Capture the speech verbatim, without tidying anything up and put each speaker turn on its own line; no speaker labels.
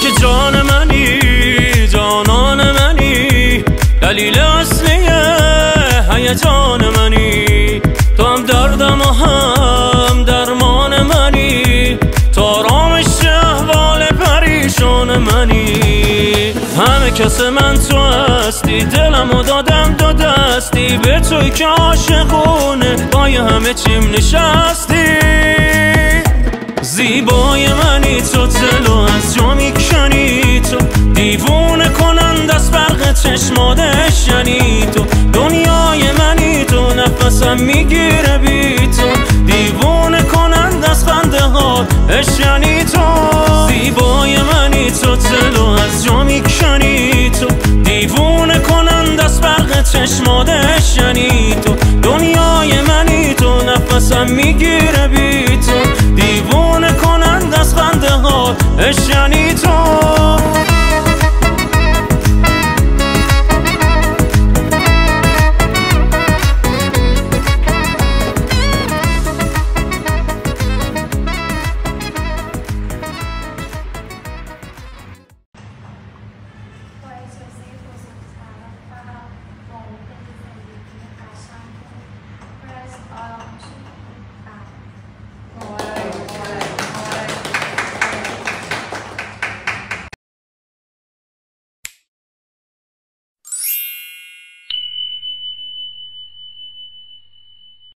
که جان منی، جانان منی، دلیل اصلی هیجان منی. تو هم دردم و هم درمان منی، تو آرامش احوال پریشان منی. همه کس من تو هستی، دلمو دادم دو دستی، به توی که عاشقونه پای همه چیم نشستی. زیبای منی تو، دلو از جا میکنی تو، دیوونه کنند از فرق چشماتش یعنی تو. دنیای منی تو، نفسم میگیره بی تو، دیوونه کنند از خنده ها یعنی تو. زیبای منی تو، دلو از جا میکنی تو، دیوونه کنند از فرق چشماتش یعنی تو. دنیای منی تو، نفسم میگیره بی تو، دیوونه کنند از خنده ها یعنی